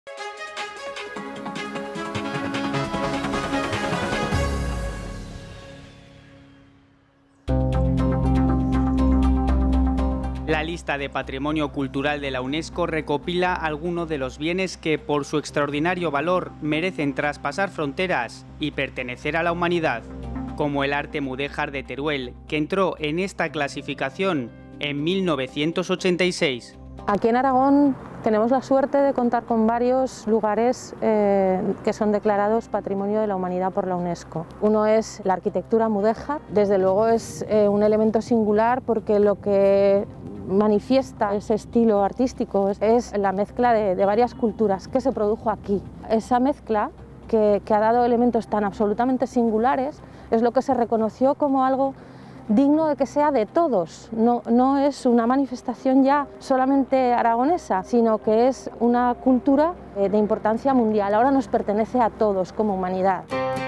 La lista de Patrimonio Cultural de la UNESCO recopila algunos de los bienes que, por su extraordinario valor, merecen traspasar fronteras y pertenecer a la humanidad, como el arte mudéjar de Teruel, que entró en esta clasificación en 1986. Aquí en Aragón tenemos la suerte de contar con varios lugares que son declarados Patrimonio de la Humanidad por la UNESCO. Uno es la arquitectura mudéjar, desde luego es un elemento singular porque lo que manifiesta ese estilo artístico es la mezcla de varias culturas que se produjo aquí. Esa mezcla que ha dado elementos tan absolutamente singulares es lo que se reconoció como algo digno de que sea de todos. No es una manifestación ya solamente aragonesa, sino que es una cultura de importancia mundial. Ahora nos pertenece a todos como humanidad.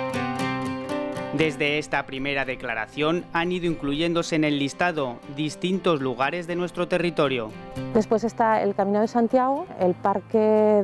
Desde esta primera declaración han ido incluyéndose en el listado distintos lugares de nuestro territorio. Después está el Camino de Santiago, el Parque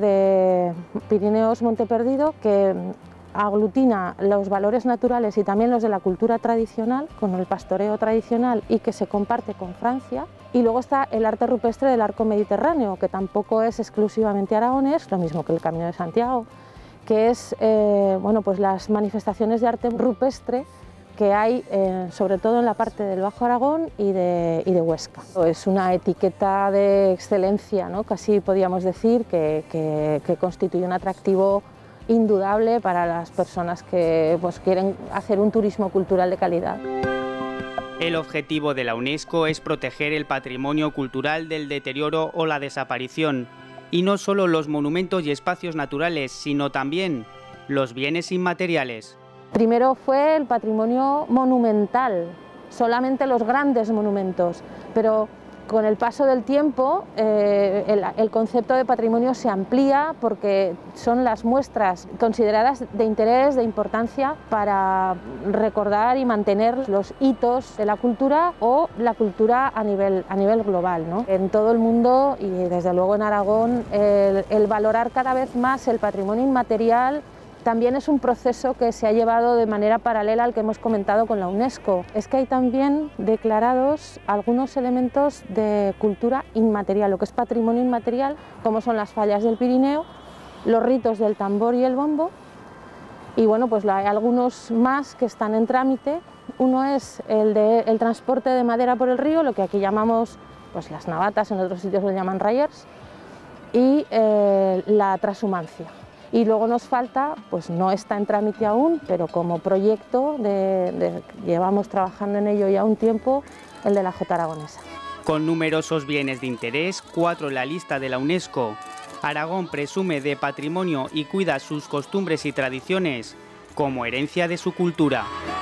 de Pirineos Monte Perdido, que aglutina los valores naturales y también los de la cultura tradicional, con el pastoreo tradicional y que se comparte con Francia. Y luego está el arte rupestre del arco mediterráneo, que tampoco es exclusivamente aragonés, lo mismo que el Camino de Santiago, que es bueno, pues las manifestaciones de arte rupestre que hay sobre todo en la parte del Bajo Aragón y de Huesca. Es una etiqueta de excelencia, ¿no? Casi podríamos decir que constituye un atractivo indudable para las personas que pues, quieren hacer un turismo cultural de calidad. El objetivo de la UNESCO es proteger el patrimonio cultural del deterioro o la desaparición, y no solo los monumentos y espacios naturales, sino también los bienes inmateriales. Primero fue el patrimonio monumental, solamente los grandes monumentos, pero con el paso del tiempo el concepto de patrimonio se amplía porque son las muestras consideradas de interés, de importancia para recordar y mantener los hitos de la cultura o la cultura a nivel global, ¿no? En todo el mundo y desde luego en Aragón el valorar cada vez más el patrimonio inmaterial también es un proceso que se ha llevado de manera paralela al que hemos comentado con la UNESCO. Es que hay también declarados algunos elementos de cultura inmaterial, lo que es patrimonio inmaterial, como son las fallas del Pirineo, los ritos del tambor y el bombo, y bueno, pues hay algunos más que están en trámite. Uno es el transporte de madera por el río, lo que aquí llamamos pues, las navatas, en otros sitios lo llaman rayers, y la trashumancia. Y luego nos falta, pues no está en trámite aún, pero como proyecto llevamos trabajando en ello ya un tiempo, el de la Jota Aragonesa. Con numerosos bienes de interés, 4 en la lista de la UNESCO, Aragón presume de patrimonio y cuida sus costumbres y tradiciones como herencia de su cultura.